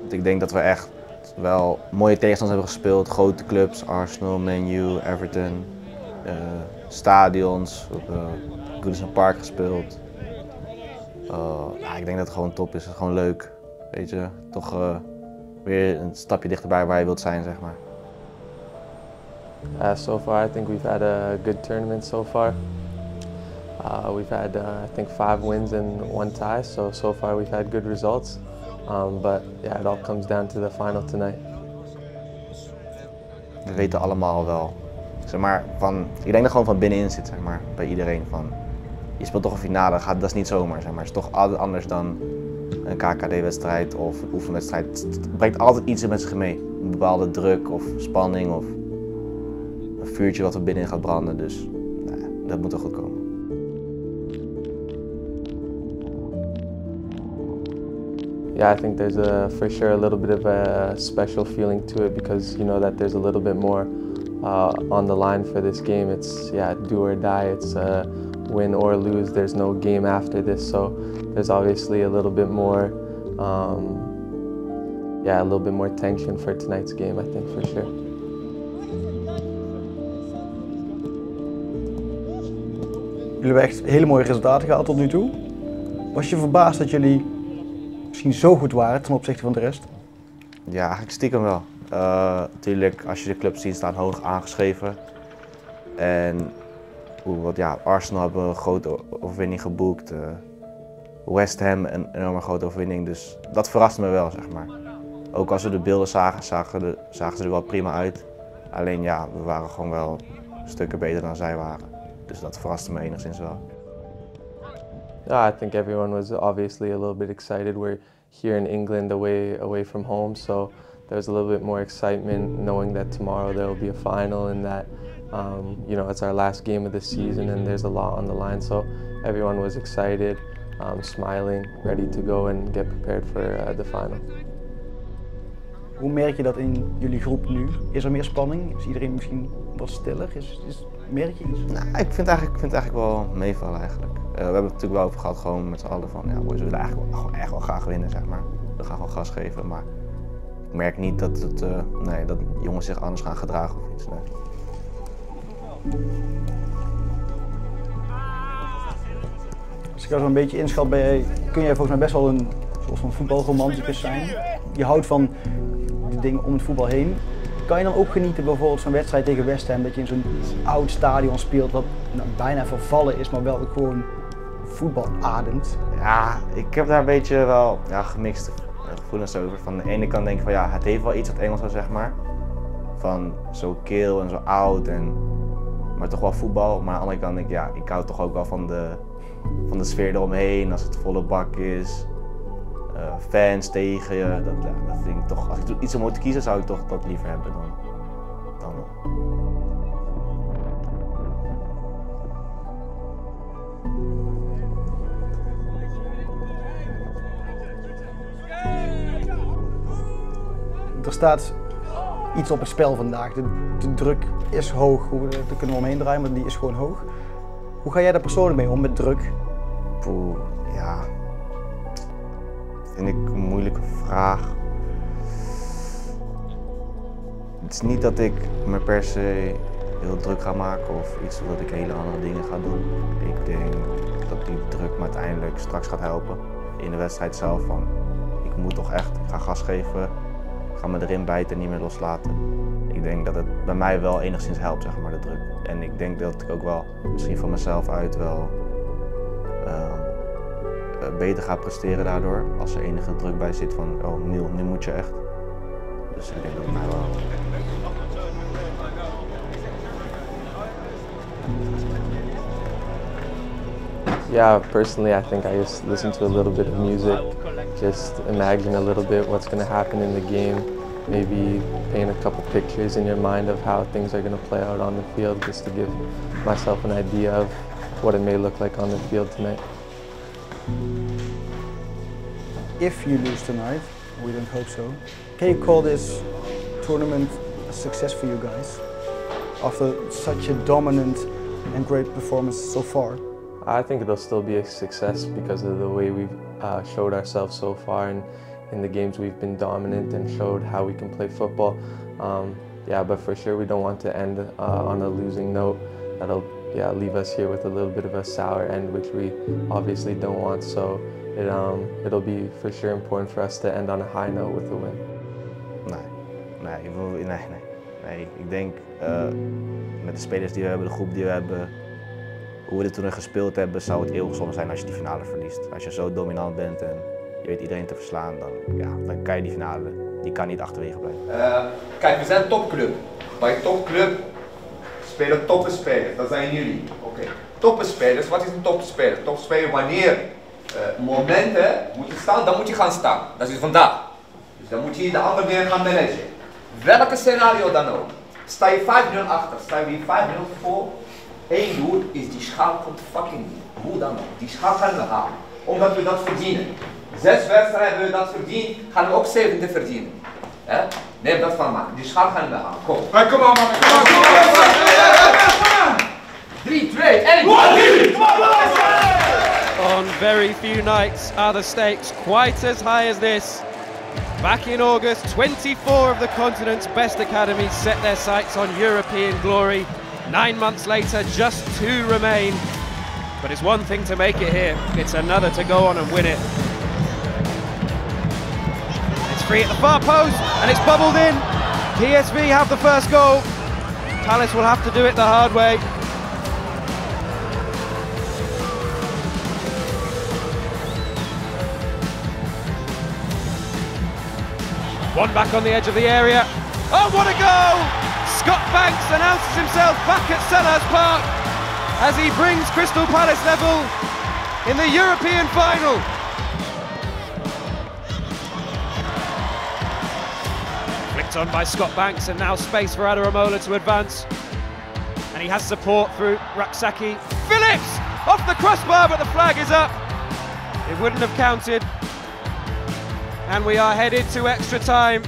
Ik denk dat we echt wel mooie tegenstanders hebben gespeeld. Grote clubs, Arsenal, Man U, Everton, stadions. We hebben Goodison Park gespeeld. Ja, ik denk dat het gewoon top is. Het is gewoon leuk. Weet je, toch weer een stapje dichterbij waar je wilt zijn, zeg maar. So far, I think we've had a good tournament so far. We've had, I think, 5 wins and 1 tie, so far we've had good results. But yeah, it all comes down to the final tonight. We weten allemaal wel, zeg maar, ik denk dat gewoon van binnenin zit, zeg maar, bij iedereen. Je speelt toch een finale, dat is niet zomaar, zeg maar. Het is toch altijd anders dan een KKD-wedstrijd of een oefenwedstrijd. Het brengt altijd iets met zich mee. Een bepaalde druk of spanning of een vuurtje wat er binnenin gaat branden. Dus dat moet wel goed komen. Yeah, I think there's for sure a little bit of a special feeling to it because you know that there's a little bit more on the line for this game. It's do or die. It's win or lose. There's no game after this, so there's obviously a little bit more, a little bit more tension for tonight's game. I think for sure. Jullie hebben echt hele mooie resultaten gehaald tot nu toe. Was je verbaasd dat jullie misschien zo goed waren ten opzichte van de rest? Ja, eigenlijk stiekem wel. Natuurlijk, als je de clubs ziet, staan hoog aangeschreven. En Arsenal hebben een grote overwinning geboekt. West Ham een enorme grote overwinning. Dus dat verraste me wel, zeg maar. Ook als we de beelden zagen, zagen ze er wel prima uit. Alleen ja, we waren gewoon wel stukken beter dan zij waren. Dus dat verraste me enigszins wel. Yeah, I think everyone was obviously a little bit excited. We're here in England away from home, so there's a little bit more excitement knowing that tomorrow there will be a final and that it's our last game of the season and there's a lot on the line. So everyone was excited, smiling, ready to go and get prepared for the final. Hoe merk je dat in jullie groep nu? Is er meer spanning? Is iedereen misschien wat stiller? Merk je iets? Nou, ik vind het eigenlijk wel meevallen eigenlijk. We hebben het natuurlijk wel over gehad, gewoon met z'n allen van, ja, boys, we willen eigenlijk gewoon echt wel graag winnen, zeg maar. We gaan gewoon gas geven, maar ik merk niet dat dat jongens zich anders gaan gedragen of iets. Nee. Als ik jou zo een beetje inschat, kun jij volgens mij best wel een soort van voetbalromanticus zijn. Je houdt van de dingen om het voetbal heen. Kan je dan ook genieten bijvoorbeeld zo'n wedstrijd tegen West Ham, dat je in zo'n oud stadion speelt wat bijna vervallen is, maar wel gewoon voetbal ademt? Ja, ik heb daar een beetje wel gemixte gevoelens over. Van de ene kant denk ik van ja, het heeft wel iets wat Engels zou, zeg maar. Van zo kil en zo oud, maar toch wel voetbal. Maar aan de andere kant denk ik, ik hou toch ook wel van de sfeer eromheen, als het volle bak is. Fans tegen je, dat vind ik toch, als ik iets om moet kiezen zou ik toch dat liever hebben dan. Er staat iets op het spel vandaag. De druk is hoog, daar kunnen we omheen draaien, maar die is gewoon hoog. Hoe ga jij daar persoonlijk mee om met druk? Ja. Vind ik een moeilijke vraag. Het is niet dat ik me per se heel druk ga maken of iets dat ik hele andere dingen ga doen. Ik denk dat die druk me uiteindelijk straks gaat helpen in de wedstrijd zelf. Van, ik moet toch echt, ik ga gas geven, ga me erin bijten en niet meer loslaten. Ik denk dat het bij mij wel enigszins helpt, zeg maar, de druk. En ik denk dat ik ook wel, misschien van mezelf uit wel, beter ga presteren daardoor. Als er enige druk bij zit van, oh Niel, nu moet je echt. Dus ik denk dat het mij wel helpt. Yeah, personally I think I just listen to a little bit of music, just imagine a little bit what's going to happen in the game, maybe paint a couple pictures in your mind of how things are going to play out on the field, just to give myself an idea of what it may look like on the field tonight. If you lose tonight, we don't hope so, can you call this tournament a success for you guys? After such a dominant and great performance so far? I think it'll still be a success because of the way we've showed ourselves so far, and in the games we've been dominant and showed how we can play football. Yeah, but for sure we don't want to end on a losing note. That'll leave us here with a little bit of a sour end, which we obviously don't want. So it'll be for sure important for us to end on a high note with a win. Nee. Ik denk met de spelers die we hebben, de groep die we hebben, hoe we dit toen gespeeld hebben, zou het eeuwig zonde zijn als je die finale verliest. Als je zo dominant bent en je weet iedereen te verslaan, dan kan je die finale, die kan niet achterwege blijven. Kijk, we zijn een topclub. Bij een topclub spelen topspelers, dat zijn jullie. Oké. Topspelers, wat is een topspeler? Topspeler wanneer momenten moeten staan, dan moet je gaan staan. Dat is vandaag. Dus dan moet je de andere dingen gaan managen. Welke scenario dan ook. Sta je 5-0 achter, sta je weer 5-0 voor. Eén doel is die schaal komt fucking niet. Hoe dan ook. Die schaal gaan we halen. Omdat we dat verdienen. 6 wedstrijden hebben we dat verdiend, gaan we ook 7e verdienen. Neem dat van mij. Die schaal gaan we halen. Kom. Hey, kom on, man. Kom on. 3, 2, 1. On very few nights are the stakes quite as high as this. Back in August, 24 of the continent's best academies set their sights on European glory. 9 months later, just 2 remain. But it's one thing to make it here, it's another to go on and win it. It's free at the far post, and it's bubbled in. PSV have the first goal. Palace will have to do it the hard way. One back on the edge of the area. Oh, what a goal! Scott Banks announces himself back at Selhurst Park as he brings Crystal Palace level in the European final. Flicked on by Scott Banks, and now space for Adaramola to advance. And he has support through Raksaki. Phillips off the crossbar, but the flag is up. It wouldn't have counted. And we are headed to extra time.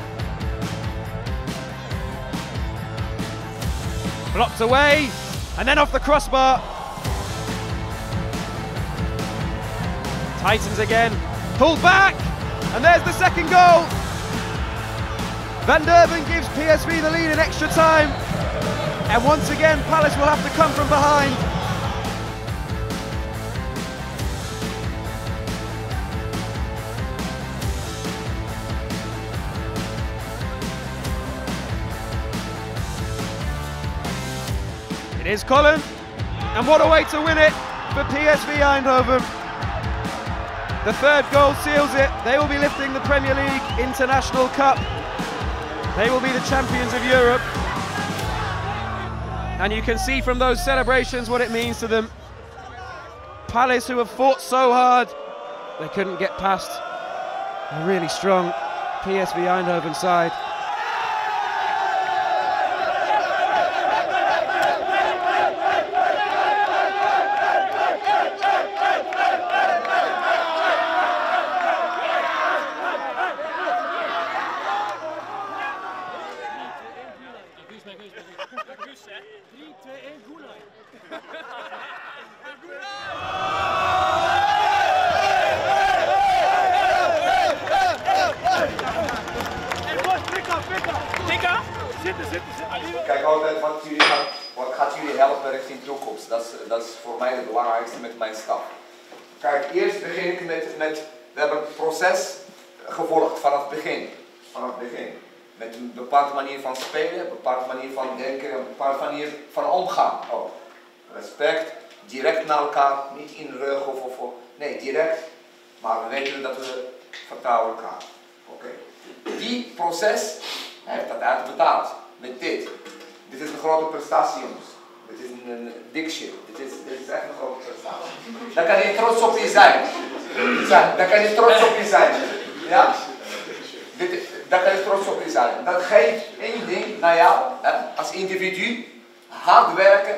Blocked away, and then off the crossbar. Titans again, pulled back, and there's the second goal. Van Derven gives PSV the lead in extra time. And once again, Palace will have to come from behind. It is Colin, and what a way to win it for PSV Eindhoven. The third goal seals it. They will be lifting the Premier League International Cup. They will be the champions of Europe. And you can see from those celebrations what it means to them. Palace, who have fought so hard, they couldn't get past a really strong PSV Eindhoven side. Kijk altijd wat gaat jullie helpen richting toekomst. Dat is voor mij het belangrijkste met mijn staf. Kijk, eerst begin ik met we hebben het proces gevolgd vanaf het begin. Met een bepaalde manier van spelen, een bepaalde manier van denken, een bepaalde manier van omgaan ook. Respect, direct naar elkaar, niet in rug of nee, direct. Maar we weten dat we vertrouwen elkaar. Oké. Die proces heeft dat uitbetaald met dit. Dit is een grote prestatie, jongens. Dit is een dik shit. Dit is echt een grote prestatie. Daar kan je trots op je zijn. Daar kan je trots op je zijn. Ja? Daar kan je trots op je zijn. Dat geeft één ding naar jou, als individu. Hard werken,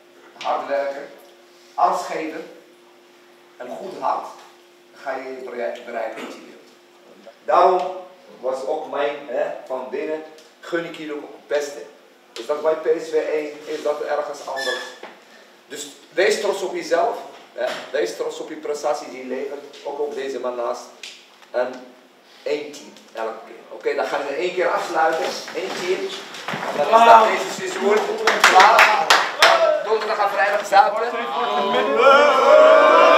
alles geven. Een goed hart. Ga je bereiken wat je wilt. Daarom was ook mijn, van binnen, gun ik jullie ook het beste. Is dat bij PSV 1, is dat ergens anders. Dus wees trots op jezelf. Wees trots op je prestaties die je levert. Ook op deze man naast. En 1 team, elke keer. Oké, dan gaan we 1 keer afsluiten. 1 team. Dat is dat deze seizoen. Donderdag en vrijdag, zaterdag.